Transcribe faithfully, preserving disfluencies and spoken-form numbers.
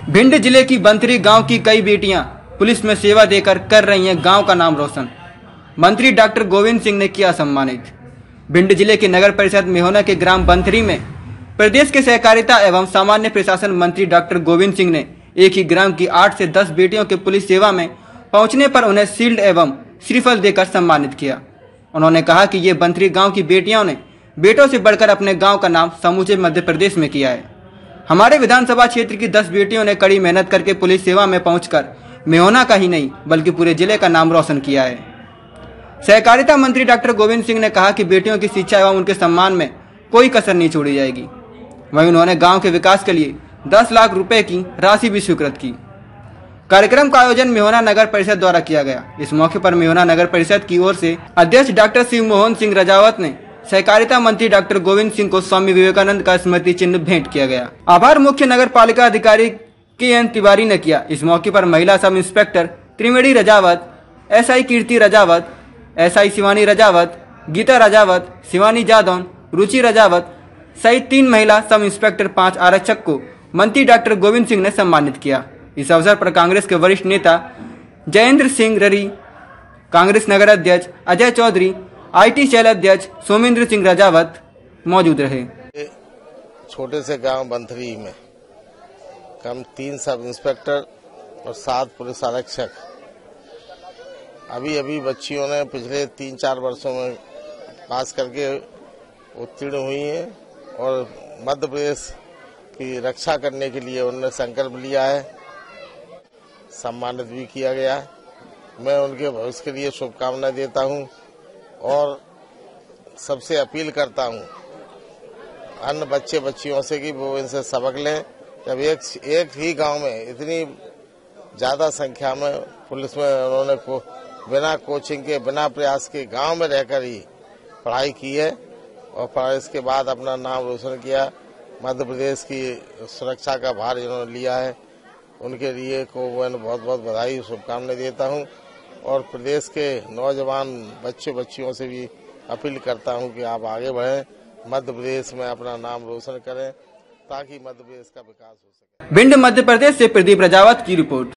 भिंड जिले की बंथरी गांव की कई बेटियां पुलिस में सेवा देकर कर रही हैं गांव का नाम रोशन। मंत्री डॉक्टर गोविंद सिंह ने किया सम्मानित। भिंड जिले के नगर परिषद मेहोना के ग्राम बंथरी में प्रदेश के सहकारिता एवं सामान्य प्रशासन मंत्री डॉक्टर गोविंद सिंह ने एक ही ग्राम की आठ से दस बेटियों के पुलिस सेवा में पहुंचने पर उन्हें शील्ड एवं श्रीफल देकर सम्मानित किया। उन्होंने कहा कि ये बंथरी गांव की बेटियों ने बेटों से बढ़कर अपने गांव का नाम समूचे मध्य प्रदेश में किया है। हमारे विधानसभा क्षेत्र की दस बेटियों ने कड़ी मेहनत करके पुलिस सेवा में पहुंचकर मेहोना का ही नहीं बल्कि पूरे जिले का नाम रोशन किया है। सहकारिता मंत्री डॉक्टर गोविंद सिंह ने कहा कि बेटियों की शिक्षा एवं उनके सम्मान में कोई कसर नहीं छोड़ी जाएगी। वहीं उन्होंने गांव के विकास के लिए दस लाख रुपए की राशि भी स्वीकृत की। कार्यक्रम का आयोजन मेहोना नगर परिषद द्वारा किया गया। इस मौके पर मेहोना नगर परिषद की ओर से अध्यक्ष डॉक्टर शिव मोहन सिंह रजावत ने सहकारिता मंत्री डॉक्टर गोविंद सिंह को स्वामी विवेकानंद का स्मृति चिन्ह भेंट किया गया। आभार मुख्य नगर पालिका अधिकारी के एन तिवारी ने किया। इस मौके पर महिला sub inspector Triveni Rajawat, SI Kirti Rajawat, SI Shivani Rajawat, Geeta Rajawat, Shivani Jadaun, Ruchi Rajawat सहित तीन महिला सब इंस्पेक्टर पांच आरक्षक को मंत्री डॉक्टर गोविंद सिंह ने सम्मानित किया। इस अवसर पर कांग्रेस के वरिष्ठ नेता जयेंद्र सिंह ररी, कांग्रेस नगर अध्यक्ष अजय चौधरी, आईटी सेल अध्यक्ष सोमेंद्र सिंह रजावत मौजूद रहे। छोटे से गांव बंथरी में कम तीन सब इंस्पेक्टर और सात पुलिस आरक्षक अभी अभी बच्चियों ने पिछले तीन चार वर्षों में पास करके उत्तीर्ण हुई हैं और मध्य प्रदेश की रक्षा करने के लिए उन्होंने संकल्प लिया है। सम्मानित भी किया गया है। मैं उनके भविष्य के लिए शुभकामनाएं देता हूं और सबसे अपील करता हूं अन्य बच्चे बच्चियों से कि वो इनसे सबक लें। जब एक एक ही गांव में इतनी ज्यादा संख्या में पुलिस में उन्होंने को बिना कोचिंग के बिना प्रयास के गांव में रहकर ही पढ़ाई की है और इसके बाद अपना नाम रोशन किया। मध्य प्रदेश की सुरक्षा का भार इन्होंने लिया है। उनके लिए को मैं बहुत बहुत बधाई शुभकामनाएं देता हूं और प्रदेश के नौजवान बच्चे बच्चियों से भी अपील करता हूं कि आप आगे बढ़ें, मध्य प्रदेश में अपना नाम रोशन करें ताकि मध्य प्रदेश का विकास हो सके। भिंड मध्य प्रदेश से प्रदीप रजावत की रिपोर्ट।